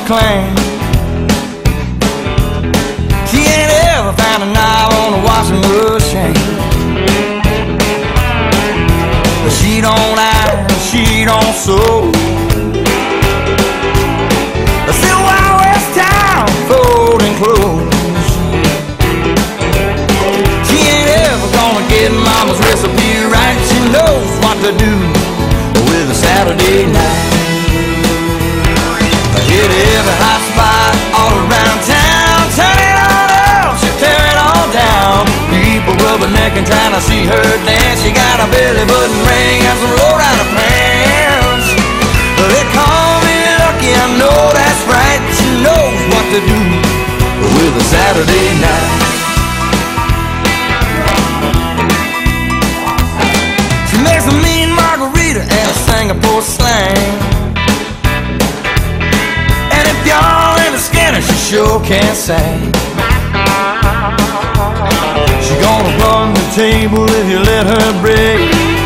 clean. She ain't ever found a knob on the washing machine. But she don't iron, she don't sew. Still Wild West town, folding clothes. She ain't ever gonna get mama's recipe right. She knows what to do with a Saturday night. Hit every hot spot all around town. Turn it all up, she tear it all down. People rubbernecking trying to see her dance. She got a belly button ring and some low-rider pants. They call me lucky, I know that's right. She knows what to do with a Saturday night. She makes a mean margarita and a Singapore slang. And if y'all ain't a Skinner, she sure can't sing. She gonna run the table if you let her break.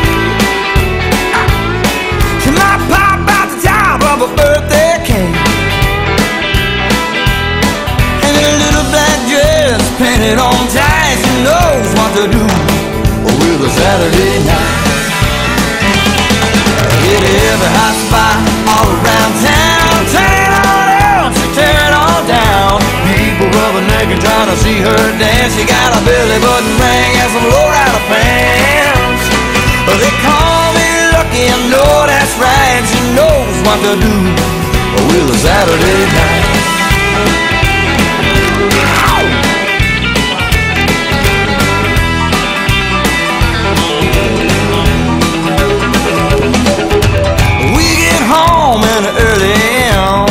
She might pop out the top of a birthday cake. And in a little black dress painted on tight, she knows what to do with a Saturday night. Hit every hot spot all around town. Turn it all out, she tear it all down. People rubbernecking trying to see her dance. She got a belly button ring and some low-rider pants. They call me lucky, I know that's right. She knows what to do with a Saturday night. We get home in the early AM.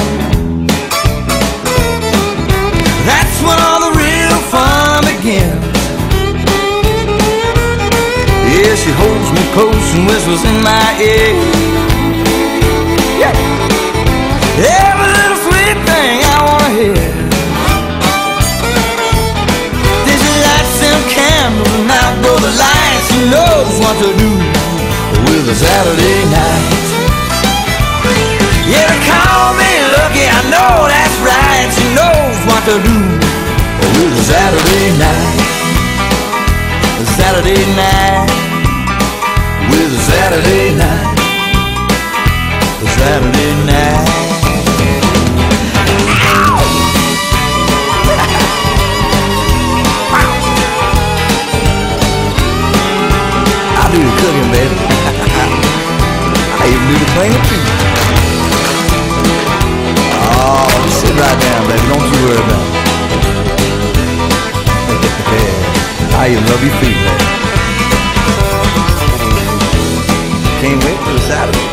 That's when all the real fun begins. Yeah, she holds me close and whispers in my ear. Yeah. Every little sweet thing I wanna hear. Then she lights them candles and outdoor the lights. She knows what to do with a Saturday night. Yeah, they call me lucky, I know that's right. She knows what to do with a Saturday night. A Saturday night. With a Saturday night. A Saturday night. I do the cooking, baby. I even do the cleaning too. Oh, just sit right down, baby. Don't you worry about it. I even love your feet, baby. Can't wait for the Saturday.